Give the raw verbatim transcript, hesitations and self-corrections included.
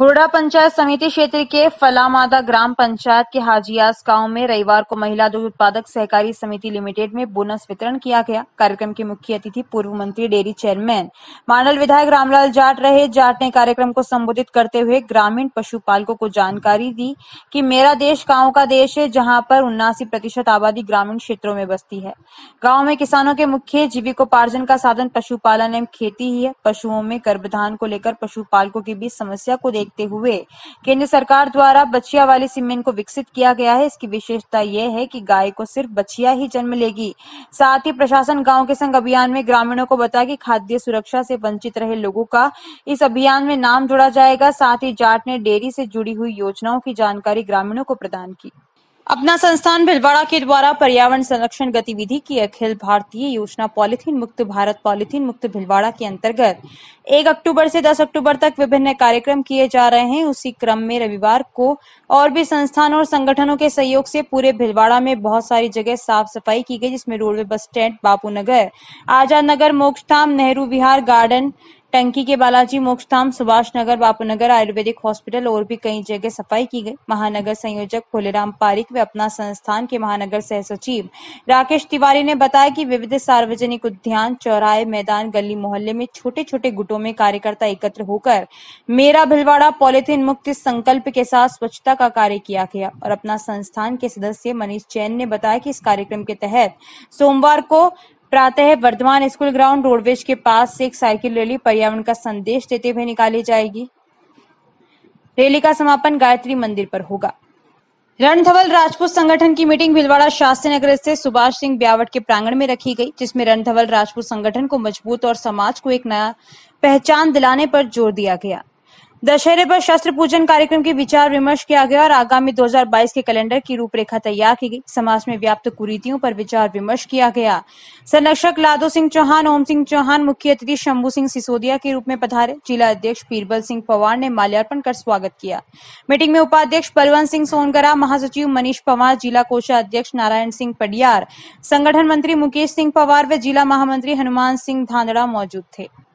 हुरडा पंचायत समिति क्षेत्र के फलामादा ग्राम पंचायत के हाजियास गांव में रविवार को महिला दूध उत्पादक सहकारी समिति लिमिटेड में बोनस वितरण किया गया। कार्यक्रम के मुख्य अतिथि पूर्व मंत्री डेयरी चेयरमैन मांडल विधायक रामलाल जाट रहे। जाट ने कार्यक्रम को संबोधित करते हुए ग्रामीण पशुपालकों को जानकारी दी कि मेरा देश गाँव का देश है, जहाँ पर उन्नासी प्रतिशत आबादी ग्रामीण क्षेत्रों में बसती है। गाँव में किसानों के मुख्य जीविकोपार्जन का साधन पशुपालन एवं खेती ही है। पशुओं में गर्भधान को लेकर पशुपालकों के बीच समस्या को देखते हुए केंद्र सरकार द्वारा बछिया वाली सीमेंट को विकसित किया गया है। इसकी विशेषता यह है कि गाय को सिर्फ बछिया ही जन्म लेगी। साथ ही प्रशासन गांव के संग अभियान में ग्रामीणों को बताया कि खाद्य सुरक्षा से वंचित रहे लोगों का इस अभियान में नाम जोड़ा जाएगा। साथ ही जाट ने डेयरी से जुड़ी हुई योजनाओं की जानकारी ग्रामीणों को प्रदान की। अपना संस्थान भिलवाड़ा के द्वारा पर्यावरण संरक्षण गतिविधि की अखिल भारतीय योजना पॉलीथीन मुक्त भारत पॉलीथीन मुक्त भिलवाड़ा के अंतर्गत एक अक्टूबर से दस अक्टूबर तक विभिन्न कार्यक्रम किए जा रहे हैं। उसी क्रम में रविवार को और भी संस्थानों और संगठनों के सहयोग से पूरे भिलवाड़ा में बहुत सारी जगह साफ सफाई की गई, जिसमें roadway bus stand, Bapu Nagar, Azad Nagar, Mokshdham, Nehru Vihar, garden, टंकी के बालाजी, मोक्षधाम, सुभाष नगर, बापू नगर, आयुर्वेदिक हॉस्पिटल और भी कई जगह सफाई की गई। महानगर संयोजक भोलेराम पारिक व अपना संस्थान के महानगर सह सचिव राकेश तिवारी ने बताया कि विविध सार्वजनिक उद्यान, चौराहे, मैदान, गली मोहल्ले में छोटे छोटे गुटों में कार्यकर्ता एकत्र होकर मेरा भिलवाड़ा पॉलीथीन मुक्त संकल्प के साथ स्वच्छता का कार्य किया गया। और अपना संस्थान के सदस्य मनीष जैन ने बताया कि इस कार्यक्रम के तहत सोमवार को प्रातः वर्धमान स्कूल ग्राउंड रोडवेज के पास से एक साइकिल रैली पर्यावरण का संदेश देते हुए निकाली जाएगी। रैली का समापन गायत्री मंदिर पर होगा। रणधवल राजपूत संगठन की मीटिंग भिलवाड़ा शास्त्री नगर स्थित सुभाष सिंह ब्यावट के प्रांगण में रखी गई, जिसमें रणधवल राजपूत संगठन को मजबूत और समाज को एक नया पहचान दिलाने पर जोर दिया गया। दशहरे पर शस्त्र पूजन कार्यक्रम की विचार विमर्श किया गया और आगामी दो हज़ार बाईस के कैलेंडर की रूपरेखा तैयार की गई। समाज में व्याप्त कुरीतियों पर विचार विमर्श किया गया। संरक्षक लादो सिंह चौहान, ओम सिंह चौहान, मुख्य अतिथि शंभू सिंह सिसोदिया के रूप में पधारे। जिला अध्यक्ष बीरबल सिंह पवार ने माल्यार्पण कर स्वागत किया। मीटिंग में उपाध्यक्ष बलवंत सिंह सोनगरा, महासचिव मनीष पवार, जिला कोषाध्यक्ष नारायण सिंह पडियार, संगठन मंत्री मुकेश सिंह पवार व जिला महामंत्री हनुमान सिंह धांधड़ा मौजूद थे।